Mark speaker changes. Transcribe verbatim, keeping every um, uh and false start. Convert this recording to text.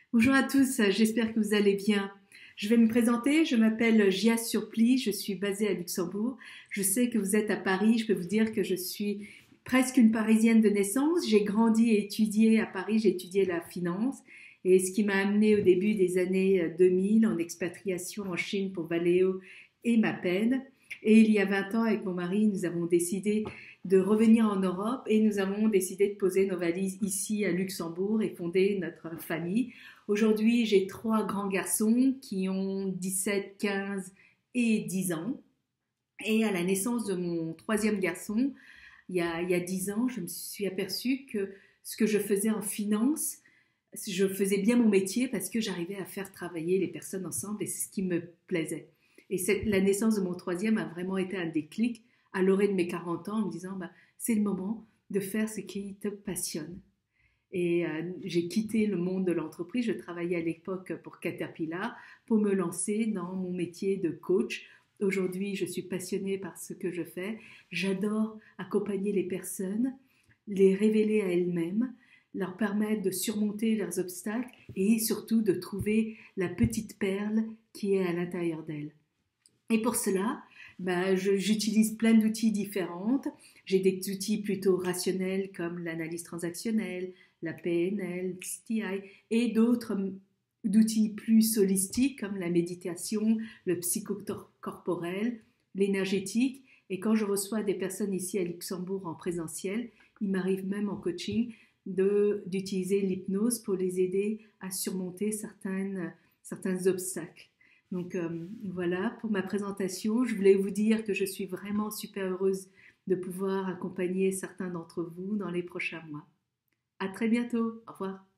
Speaker 1: Bonjour à tous, j'espère que vous allez bien. Je vais me présenter, je m'appelle Gia Surplis, je suis basée à Luxembourg. Je sais que vous êtes à Paris, je peux vous dire que je suis presque une Parisienne de naissance. J'ai grandi et étudié à Paris, j'ai étudié la finance. Et ce qui m'a amené au début des années deux mille en expatriation en Chine pour Valeo et Mapen. Et il y a vingt ans, avec mon mari, nous avons décidé de revenir en Europe et nous avons décidé de poser nos valises ici à Luxembourg et fonder notre famille. Aujourd'hui, j'ai trois grands garçons qui ont dix-sept, quinze et dix ans. Et à la naissance de mon troisième garçon, il y a, il y a dix ans, je me suis aperçue que ce que je faisais en finance, je faisais bien mon métier parce que j'arrivais à faire travailler les personnes ensemble et c'est ce qui me plaisait. Et cette, la naissance de mon troisième a vraiment été un déclic à l'orée de mes quarante ans en me disant bah, c'est le moment de faire ce qui te passionne. Et euh, j'ai quitté le monde de l'entreprise. Je travaillais à l'époque pour Caterpillar pour me lancer dans mon métier de coach. Aujourd'hui, je suis passionnée par ce que je fais. J'adore accompagner les personnes, les révéler à elles-mêmes, leur permettre de surmonter leurs obstacles et surtout de trouver la petite perle qui est à l'intérieur d'elles. Et pour cela, ben, je, j'utilise plein d'outils différents. J'ai des outils plutôt rationnels comme l'analyse transactionnelle, la P N L, S T I et d'autres d'outils plus holistiques comme la méditation, le psychocorporel, l'énergétique. Et quand je reçois des personnes ici à Luxembourg en présentiel, il m'arrive même en coaching de, d'utiliser l'hypnose pour les aider à surmonter certaines, certains obstacles. Donc euh, voilà pour ma présentation. Je voulais vous dire que je suis vraiment super heureuse de pouvoir accompagner certains d'entre vous dans les prochains mois. À très bientôt. Au revoir.